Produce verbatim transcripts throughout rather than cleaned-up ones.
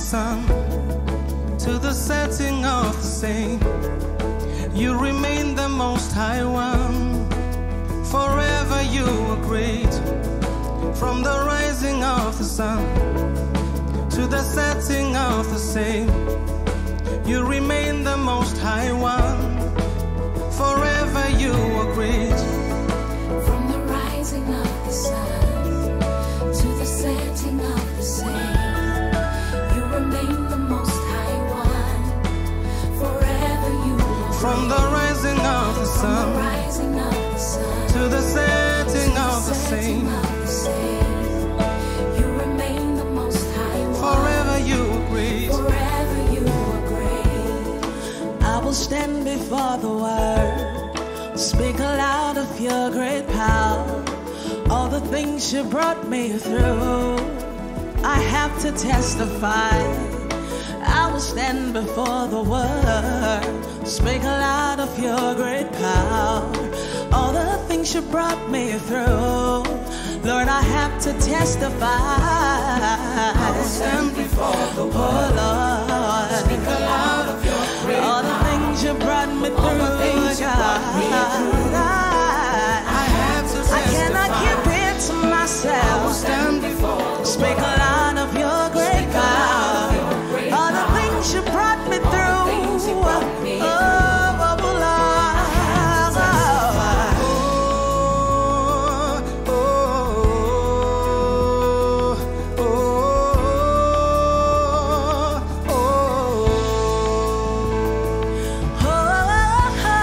sun to the setting of the same, you remain the most high one. Forever you are great. From the rising of the sun to the setting of the same, you remain the most high one. Forever you are great. From the rising of the sun to the setting of the same, you remain the most high one. Forever you are great. From the rising of the sun, From the rising of the sun to the setting to of the the same, setting of the same, you remain the most high one. forever you are great. Forever you are great. I will stand before the world, speak aloud of your great power, all the things you brought me through. I have to testify. I will stand before the world, speak aloud of your great power, all the things you brought me through. Lord, I have to testify. I will stand before the world, oh Lord, speak aloud of your great all the things you brought me through, all the things you brought me through. God. I have to testify. I cannot keep it to I will myself. stand before the Speak world, aloud of your great power, all the things you brought me through. Oh, oh, oh, Lord. oh, oh, oh, oh, oh.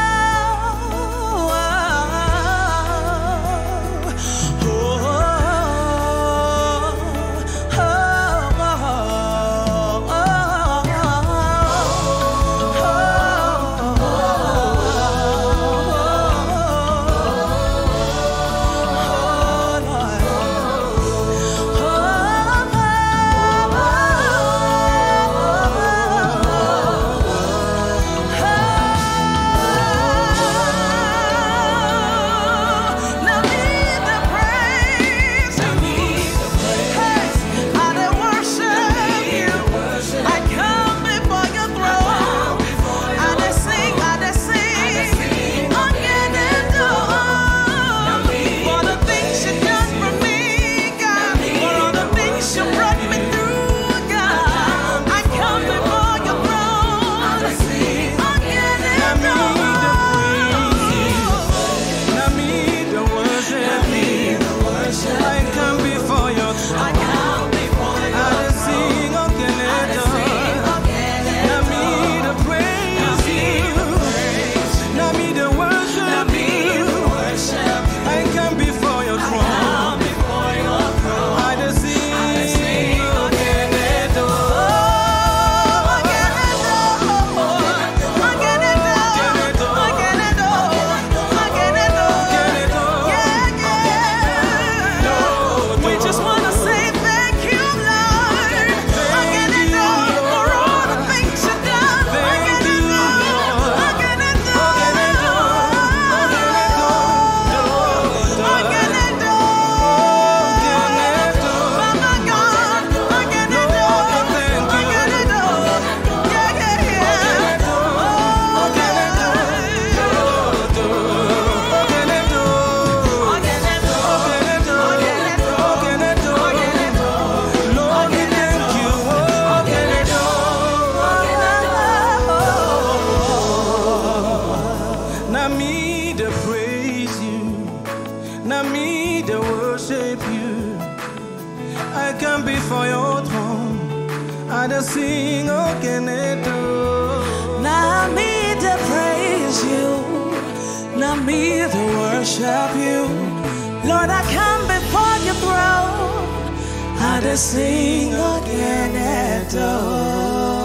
I come before your throne. I just sing, oh, can it do? Not me to praise you, not me to worship you. Lord, I come before your throne. I just sing, oh, can it do?